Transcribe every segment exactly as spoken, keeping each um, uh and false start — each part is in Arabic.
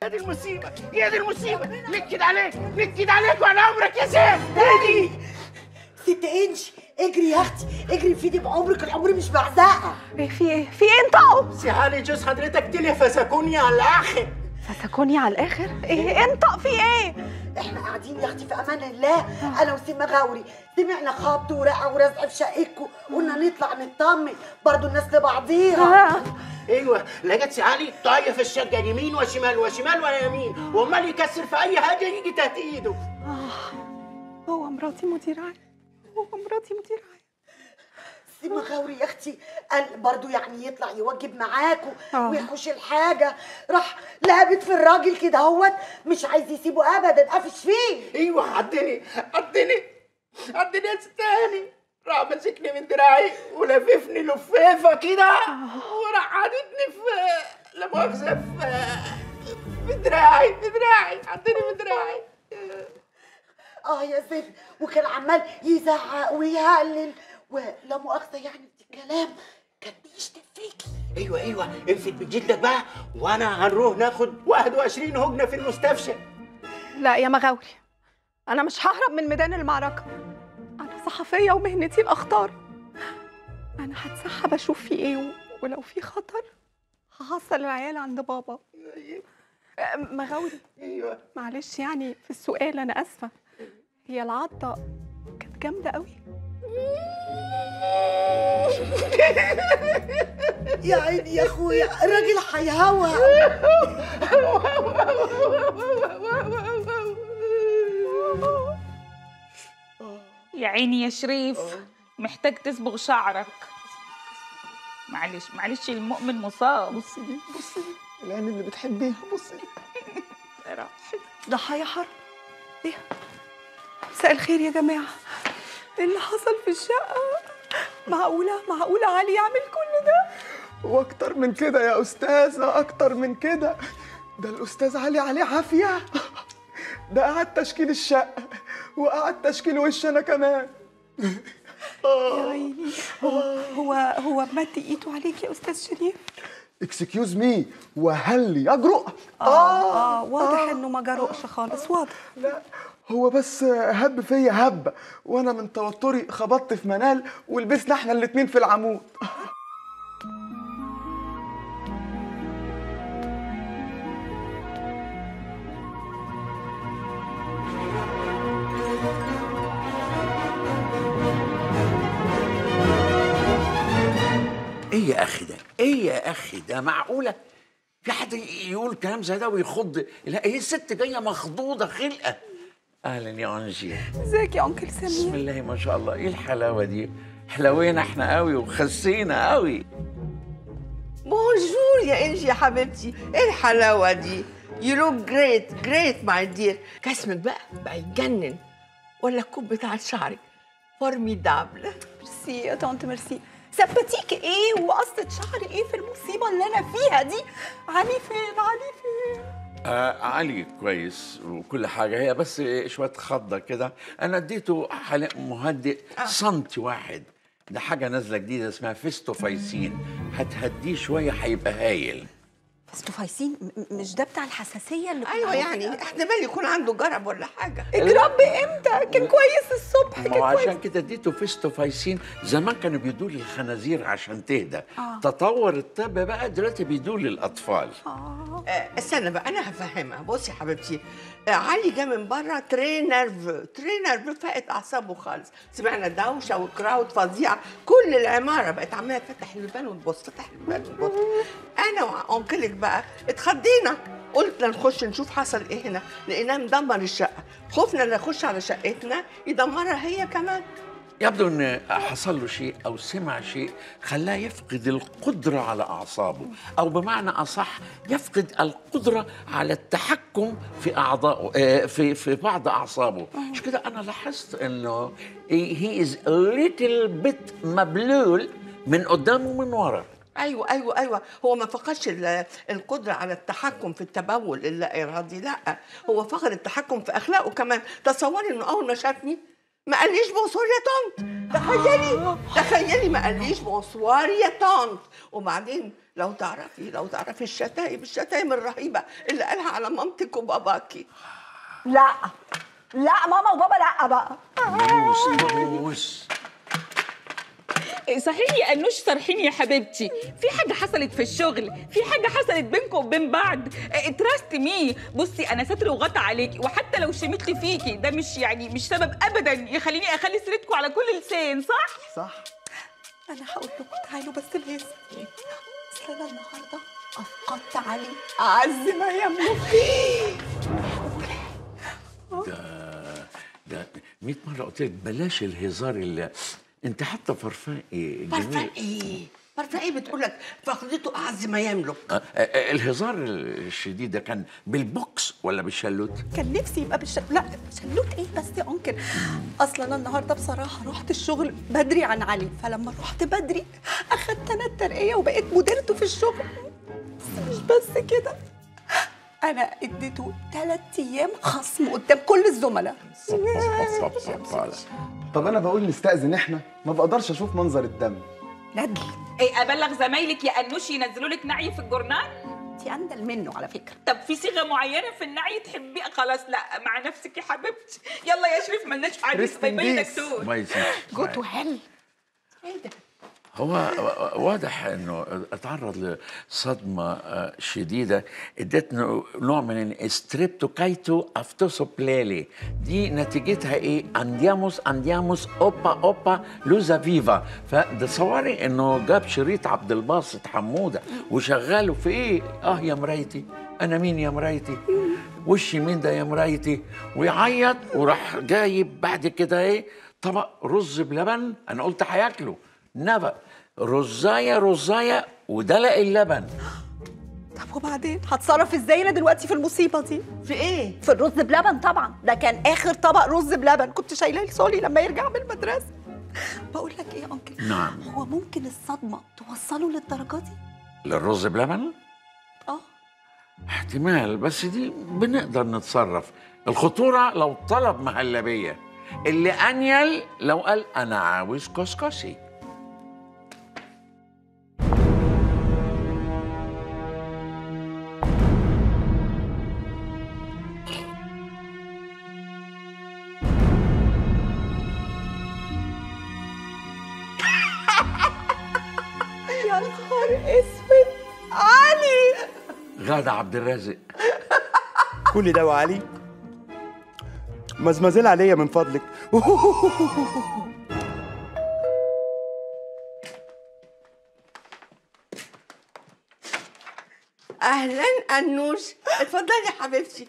يا دي المصيبه يا دي المصيبه، نكد عليك نكد عليك وعلى عمرك يا سيف. اجري ست انش، اجري يا اختي، اجري في ايدي بعمرك، العمر مش بعزقها. ايه في ايه؟ في ايه انطقوا؟ سي علي جوز حضرتك تلي فسكوني على الاخر. فسكوني على الاخر؟ ايه انطق في ايه؟ احنا قاعدين يا اختي في امان الله، انا وسي مغاوري سمعنا خبط ورقه ورزع في شقتكم، قلنا نطلع نطمن برضه الناس لبعضيها. ايوه لقيت سي علي طاية في الشقه يمين وشمال وشمال ويمين، وامال يكسر في اي حاجه يجي تحت ايده. اه هو مراتي مدير عام، هو مراتي مدير عام. سي مغاوري يا اختي قال برضه يعني يطلع يوجب معاكوا آه. ويحوش الحاجه، راح لعبت في الراجل كده اهوت، مش عايز يسيبه ابدا، قافش فيه. ايوه عدني عدني عدني يا ستاني، راح مسكني من دراعي ولففني لفيفه كده وراح عادتني في لا مؤاخذه في في دراعي في دراعي عدني في دراعي. اه يا ست، وكان عمال يزعق ويهلل ولا مؤاخذه يعني في الكلام، كان بيشتم فيكي. ايوه ايوه انفت بجلدك بقى، وانا هنروح ناخد واحد وعشرين هجنه في المستشفى. لا يا مغاوري، انا مش ههرب من ميدان المعركه، انا صحفيه ومهنتي الاخطار. انا هتسحب اشوف في ايه و... ولو في خطر هحصل العيال عند بابا. أه، مغاوري ايوه معلش يعني في السؤال، انا اسفه، هي العضه كانت جامده قوي؟ يا عيني يا اخويا الراجل هيهوى. يا عيني يا شريف، محتاج تصبغ شعرك. معلش معلش المؤمن مصاب. بصي دي بصي دي العين اللي بتحبيها، بصي ضحايا حرب. ايه؟ مساء الخير يا جماعه، ايه اللي حصل في الشقه؟ معقوله معقوله علي يعمل كل ده؟ واكتر من كده يا استاذه، اكتر من كده، ده الاستاذ علي عليه عافيه، ده قعد تشكيل الشقه وقعد تشكيل وش انا كمان. يا عيني، هو هو هو مد ايده عليك يا استاذ شريف؟ اكسكيوز مي، وهل يجرؤ؟ اه اه واضح آه انه ما جرؤش خالص، واضح. لا هو بس هب فيا هبه، وانا من توتري خبطت في منال ولبسنا احنا الاتنين في العمود. ايه يا اخي ده؟ ايه يا اخي ده؟ معقوله في حد يقول كلام زي ده ويخض؟ لا هي الست جايه مخضوضه خلقه. اهلا يا انجي. ازيك يا انكل سمير؟ بسم الله ما شاء الله، ايه الحلاوه دي؟ حلوينا احنا قوي وخسينا قوي. بونجور يا انجي يا حبيبتي، ايه الحلاوه دي؟ يو لوك جريت جريت ماي دير. جسمك بقى بقى يجنن، ولا الكوب بتاعت شعرك فورميدابل. ميرسي يا طنط ميرسي. سبتيك ايه وقصة شعري ايه في المصيبة اللي انا فيها دي؟ علي فين علي فين؟ آه علي كويس وكل حاجه، هي بس شويه خضه كده، انا اديته حلق مهدئ آه. سنتي واحد، ده حاجه نازله جديده اسمها فيستوفايسين، هتهديه شويه هيبقى هايل. فيستوفايسين مش ده بتاع الحساسيه اللي ايوه يعني احتمال يكون عنده جرب ولا حاجه. اجرب امتى؟ كان كويس الصبح، كان كويس. عشان كده اديته فيستوفايسين. زمان كانوا بيدوا للخنازير عشان تهدى، آه. تطور الطب بقى دلوقتي بيدوا للاطفال. اه استنى بقى انا هفهمها. بصي يا حبيبتي، آه علي جه من بره ترينرف ترينرف فقت اعصابه خالص، سمعنا دوشه وكراود فظيعه، كل العماره بقت عماله تفتح البيبان وتبص تفتح البيبان وتبص. انا وانكلك بقى اتخضينا، قلنا نخش نشوف حصل ايه هنا، لقيناه مدمر الشقه، خفنا نخش على شقتنا يدمرها هي كمان. يبدو ان حصل له شيء او سمع شيء خلاه يفقد القدره على اعصابه، او بمعنى اصح يفقد القدره على التحكم في اعضائه، في في بعض اعصابه. مش كده؟ انا لاحظت انه هي از ليتل بيت مبلول من قدام ومن ورا. ايوه ايوه ايوه هو ما فقدش القدره على التحكم في التبول اللا ارادي، لا هو فقد التحكم في اخلاقه كمان. تصوري انه اول ما شافني ما قاليش بونسوار يا طنط، تخيلي تخيلي ما قاليش بونسوار يا طنط، وبعدين لو تعرفي لو تعرفي الشتايم الشتايم الرهيبه اللي قالها على مامتك وباباكي. لا لا ماما وبابا لا بقى. نوس نوس. صحيح يا انوش صرحيني يا حبيبتي، في حاجه حصلت في الشغل، في حاجه حصلت بينكم وبين بعض. تراست مي. بصي انا ستر وغطى عليكي، وحتى لو شميت فيكي ده مش يعني مش سبب ابدا يخليني اخلي سيرتكم على كل لسان. صح صح. انا هقول لكم تعالوا بس الهيصه. اصل انا النهارده افقدت علي اعز ما يملك. ده ده مية مرة قلت لك بلاش الهزار اللي انت حتى فرفان ايه فرفان ايه؟ فرفان ايه بتقول لك فقدته اعز ما يملك؟ آه آه الهزار الشديد ده كان بالبوكس ولا بالشلوت؟ كان نفسي يبقى بالشلوت. لا شلوت ايه بس يا انكل؟ اصلا انا النهارده بصراحه رحت الشغل بدري عن علي، فلما رحت بدري اخدت انا الترقيه وبقيت مديرته في الشغل. بس مش بس كده، انا اديته ثلاث ايام خصم قدام كل الزملاء. طب انا بقول نستأذن احنا، ما بقدرش اشوف منظر الدم. ندل ايه ابلغ زمايلك يا انوش ينزلوا لك نعي في الجورنال؟ انت اندل منه على فكره. طب في صيغه معينه في النعي تحبيها؟ خلاص لا مع نفسك يا حبيبتي. يلا يا شريف ملناش حديث. باي باي دكتور. ما يصيرش. جو تو هيل. ايه ده؟ هو واضح انه اتعرض لصدمه شديده ادتنا نوع من الستريبتوكايتو افتوسوبلالي. دي نتيجتها ايه؟ اندياموس اندياموس اوبا اوبا لوزا فيفا. فتصوري انه جاب شريط عبد الباسط حموده وشغله في ايه؟ اه يا مرايتي انا مين يا مرايتي؟ وشي مين ده يا مرايتي؟ ويعيط وراح جايب بعد كده ايه؟ طبق رز بلبن. انا قلت هياكله نبأ رزايه رزايه ودلق اللبن. طب وبعدين هتصرف ازاي انا دلوقتي في المصيبه دي؟ في ايه؟ في الرز بلبن طبعا، ده كان اخر طبق رز بلبن كنت شايلاه لسولي لما يرجع من المدرسه. بقول لك ايه يا انكل؟ نعم. هو ممكن الصدمه توصله للدرجه دي؟ للرز بلبن؟ اه احتمال، بس دي بنقدر نتصرف. الخطوره لو طلب مهلبيه، اللي انيل لو قال انا عاوز كسكسي. يا نهار اسود علي. غادة عبد الرازق. كل ده وعلي مزمزل عليا من فضلك. اهلا انوش، اتفضلي يا حبيبتي.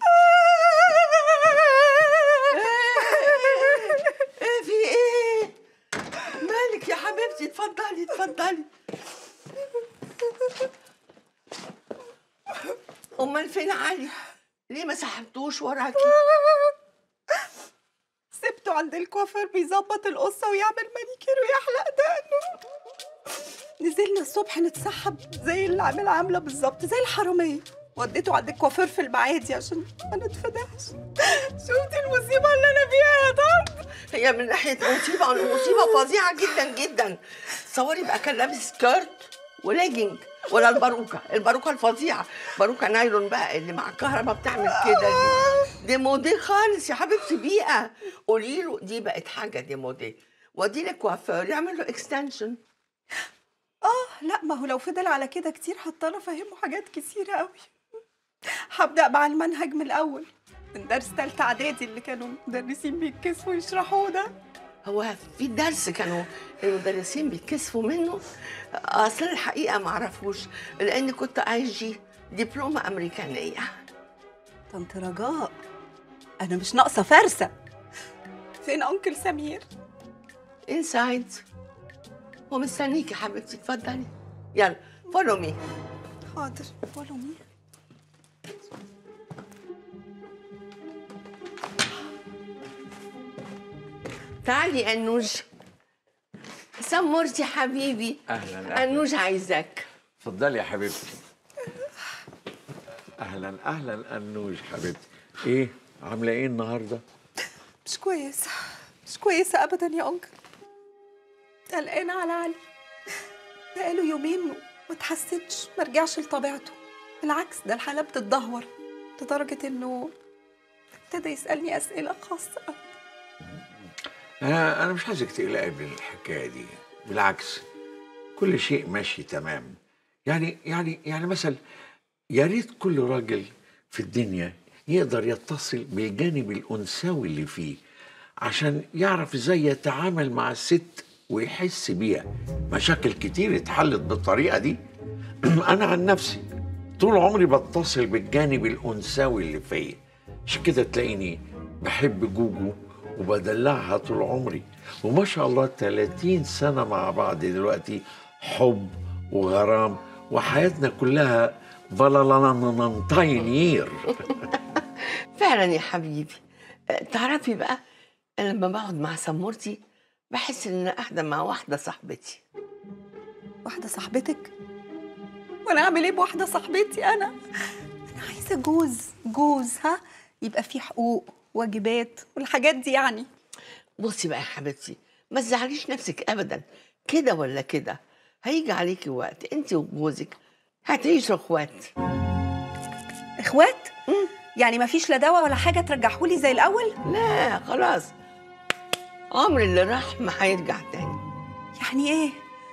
ايه في ايه؟ مالك يا حبيبتي؟ اتفضلي اتفضلي. امال فين علي؟ ليه ما سحبتوش وراكي؟ سبته عند الكوافير بيظبط القصه ويعمل مانيكير ويحلق دقنه. نزلنا الصبح نتسحب زي اللي عامل عامله بالظبط زي الحراميه، وديته عند الكوافير في المعادي عشان ما نتفضحش. شفتي المصيبه اللي انا فيها يا طب؟ هي من ناحيه مصيبه مصيبه فظيعه جدا جدا. تصوري بقى كان لابس سكيرت وليجنج، ولا الباروكه الباروكه الفظيعه، باروكه نايلون بقى اللي مع الكهرباء بتعمل كده. دي دي موديل خالص يا حبيبتي. بيئه قولي له دي بقت حاجه دي موديل. ودي لك كوافير يعمل له اكستنشن. اه لا ما هو لو فضل على كده كتير هضطر افهمه حاجات كتيره قوي. هبدا مع المنهج من الاول، من درس تالتة اعدادي اللي كانوا المدرسين بيتكسفوا يشرحوه ده. هو في درس كانوا المدرسين بيتكسفوا منه؟ اصل الحقيقه ما اعرفوش، لاني كنت اي جي دبلومه امريكانيه. طنط رجاء انا مش ناقصه فرسه. فين انكل سمير؟ انسايد هو مستنيكي يا حبيبتي. اتفضلي يلا فولو مي. حاضر فولو مي. تعالي انوج. سمرتي حبيبي. اهلا اهلا. انوج عايزاك. اتفضلي يا حبيبتي. اهلا اهلا انوش حبيبتي. ايه عامله ايه النهارده؟ مش كويسه مش كويسه ابدا يا انكل. قلقانه على علي، بقاله يومين ما تحسنش، ما رجعش لطبيعته. بالعكس ده الحالة بتتدهور لدرجة إنه ابتدى يسألني أسئلة خاصة. أنا أنا مش عايزك تقلقي من الحكاية دي، بالعكس كل شيء ماشي تمام. يعني يعني يعني مثلا يا ريت كل راجل في الدنيا يقدر يتصل بالجانب الأنثوي اللي فيه عشان يعرف ازاي يتعامل مع الست ويحس بيها. مشاكل كتير اتحلت بالطريقة دي. أنا عن نفسي طول عمري بتصل بالجانب الأنثوي اللي فيا، عشان كده تلاقيني بحب جوجو وبدلعها طول عمري، وما شاء الله ثلاثين سنة مع بعض دلوقتي، حب وغرام وحياتنا كلها بلالانانتاينير. فعلا يا حبيبي. تعرفي بقى أنا لما بقعد مع سمورتي بحس ان انا قاعده مع واحده صاحبتي. واحدة صاحبتك؟ وانا اعمل ايه بواحدة صاحبتي؟ انا انا عايزة جوز جوز ها يبقى فيه حقوق واجبات والحاجات دي يعني. بصي بقى يا حبيبتي، ما تزعليش نفسك ابدا، كده ولا كده هيجي عليكي وقت انت وجوزك هتعيشوا اخوات. اخوات؟ مم. يعني ما فيش لا دواء ولا حاجة ترجعهولي زي الاول؟ لا خلاص، عمر اللي راح ما هيرجع تاني. يعني ايه؟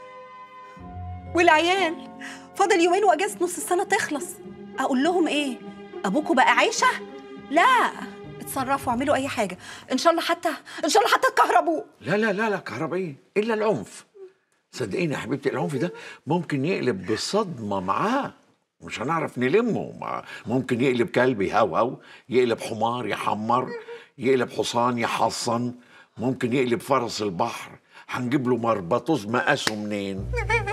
والعيال فاضل يومين واجازة نص السنة تخلص، اقول لهم ايه؟ ابوكوا بقى عايشة؟ لا، اتصرفوا اعملوا اي حاجة، ان شاء الله حتى ان شاء الله حتى تكهربوه. لا لا لا لا كهربائية الا العنف. صدقيني يا حبيبتي العنف ده ممكن يقلب بصدمة معاه، مش هنعرف نلمه. ممكن يقلب كلب يهوهو، يقلب حمار يحمر، يقلب حصان يحصن، ممكن يقلب فرس البحر. هنجيب له مربطوز مقاسه منين؟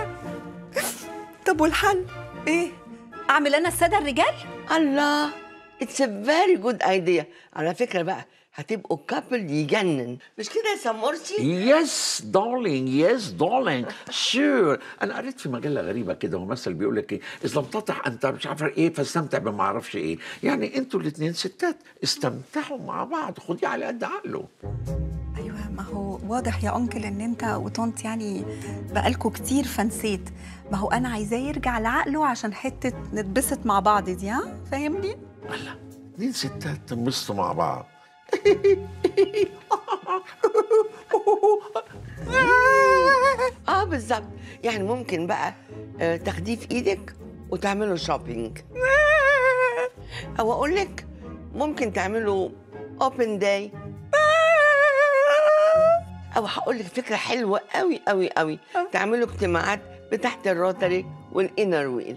طب والحل ايه؟ اعمل انا الساده الرجال؟ الله، اتس ا فيري جود ايديا. على فكره بقى هتبقوا كابل يجنن، مش كده يا سمورتي؟ يس دارلينج، يس دارلينج، شور. انا قريت في مجله غريبه كده ومثل بيقول لك ايه، اذا لم تطح انت مش عارفه ايه فاستمتع بما اعرفش ايه. يعني انتوا الاثنين ستات استمتعوا مع بعض، خديه على قد عقله. ايوه، ما هو واضح يا انكل ان انت وطنط يعني بقالكوا كتير فنسيت. ما هو انا عايزاه يرجع لعقله عشان حته نتبسط مع بعض دي، ها فاهمني؟ الله، اتنين ستات تنبسطوا مع بعض. اه بالظبط. يعني ممكن بقى آه تاخديه في ايدك وتعملوا شوبينج، او اقول لك ممكن تعملوا اوبن داي، او هقول لك فكره حلوه قوي قوي قوي، تعملوا اجتماعات بتحت الروتري والانر ويل.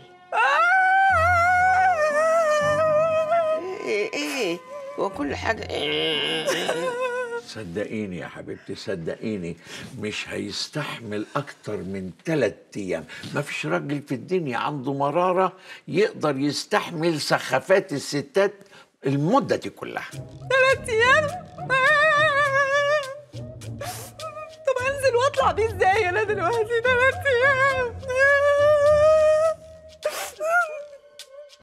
ايه ايه وكل حاجه. صدقيني يا حبيبتي، صدقيني مش هيستحمل اكتر من ثلاث ايام. ما فيش راجل في الدنيا عنده مراره يقدر يستحمل سخافات الستات المده دي كلها. ثلاث ايام؟ طب انزل واطلع بيه ازاي انا دلوقتي ثلاث ايام؟